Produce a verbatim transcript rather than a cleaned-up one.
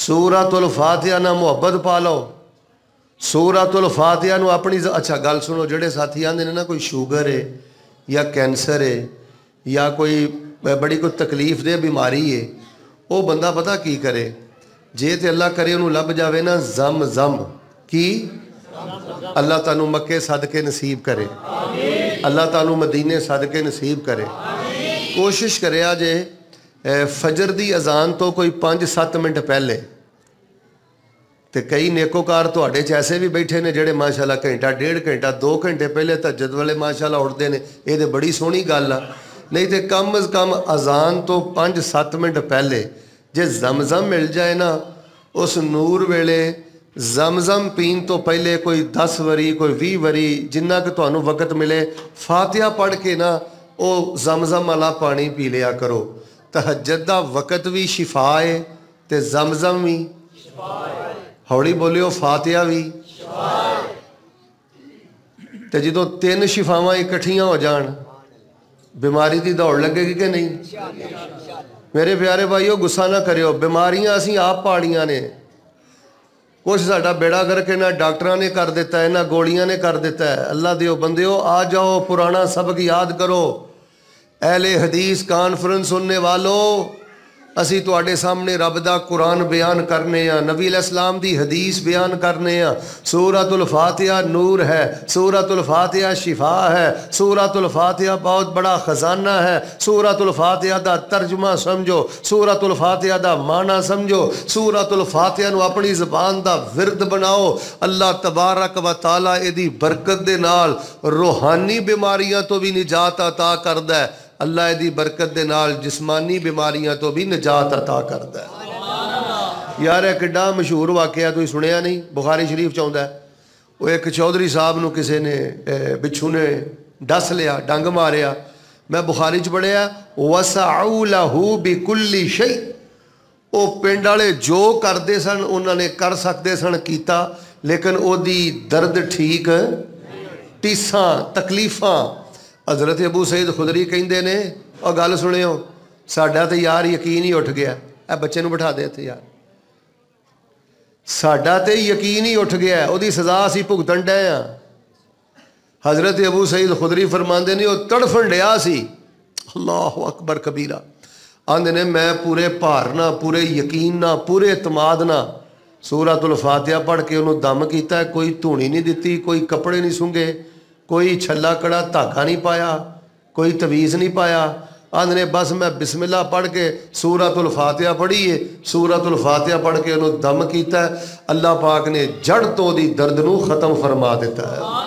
सूरतुल फातिहा ना मुहब्बत पा लो, सूरतुल फातिहा नूं अपनी। अच्छा गल सुनो, जेडे साथी आंदे ने ना कोई शुगर है या कैंसर है या कोई बड़ी कोई तकलीफ दे बीमारी है, वो बंदा पता की करे, जे ते अल्लाह करे उन्होंने लभ जाए ना जम जम की, अल्लाह तानू मक्के सदके नसीब करे, अल्लाह तानू मदीने सदके नसीब करे। कोशिश करे जे फजर दी अजान तो कोई पाँच सत्त मिनट पहले, तो कई नेकोकार तुहाडे च ऐसे भी बैठे ने जेडे माशाअल्लाह घंटा डेढ़ घंटा दो घंटे पहले तहज्जुद वाले माशाअल्लाह उठते हैं, ये तो बड़ी सोहनी गल आ। नहीं तो कम अज़ कम अजान तो पाँच सत्त मिनट पहले जे जमजम मिल जाए ना, उस नूर वेले जमजम पीन तो पहले कोई दस वरी कोई भी वरी जिन्ना कि तुहानू वक़्त मिले फातिहा पढ़ के ना वो जमजम वाला पानी पी लिया करो। तहज्जुद दा वक़्त भी शिफा है ते जमजम भी, हौली बोलियो फातिहा भी। तो जो तीन शिफावां इकट्ठियां हो जान, बीमारी की दौड़ लगेगी कि नहीं? मेरे प्यारे भाईओ गुस्सा ना करियो, बीमारियां असी आप पालियां ने, कुछ साडा बेड़ा करके ना डॉक्टरां ने कर दिता है ना गोलियां ने कर दिता है। अल्लाह दियो बंदियो आ जाओ, पुराना सबक याद करो। अहले हदीस कॉन्फ्रेंस सुनने वालों, असी तुहाडे सामने रब दा कुरान बयान करने आ, नबी अलैहिस्सलाम दी हदीस बयान करने आ। सूरतुल फातिहा नूर है, सूरतुल फातिहा शिफा है, सूरतुल फातिहा बहुत बड़ा खजाना है। सूरतुल फातिहा दा तर्जुमा समझो, सूरतुल फातिहा दा माना समझो, सूरतुल फातिहा नूं अपनी ज़बान दा विरद बनाओ। अल्लाह तबारक व तआला इहदी बरकत दे नाल रूहानी बीमारियां तो भी निजात अता करदा है। अल्लाह दी बरकत दे नाल जिस्मानी बीमारियां तो भी निजात अता करता है। यार एक किड्डा मशहूर वाकया तुसीं सुनिया नहीं, बुखारी शरीफ च आउंदा है। वो एक चौधरी साहब नूं किसी ने बिच्छू ने डस लिया, डंग मारिया। मैं बुखारी च पढ़िया वसअउ लहू बिकुल्ली शै, वो पिंड वाले जो करते सन उन्होंने कर सकते सन कीता, लेकिन ओदी दर्द ठीक टीसा तकलीफां। हज़रत अबू सईद खुदरी कहते ने, और गल सुनियो, साडा तो यार यकीन ही उठ गया। ए बच्चे नूं बिठा दे इत्थे यार, साडा तो यकीन ही उठ गया, उहदी सज़ा असीं भुगतन डे आ। हज़रत अबू सईद खुदरी फरमाते ने, वह तड़फन डिया सी, अल्लाह अकबर कबीरा। आंदे ने मैं पूरे भार ना, पूरे यकीन ना, पूरे एतमाद ना सूरतुल फातिहा पढ़ के उन्होंने दम किया। कोई धूनी नहीं दी, कोई कपड़े नहीं सूंघे, कोई छला कड़ा धागा नहीं पाया, कोई तवीज़ नहीं पाया। आंदे ने बस मैं बिस्मिल्लाह पढ़ के सूरतुल फातिहा पढ़ी है, सूरतुल फातिहा पढ़ के उन्होंने दम किया। अल्लाह पाक ने जड़ तो दी दर्द नूं खत्म फरमा दिता है।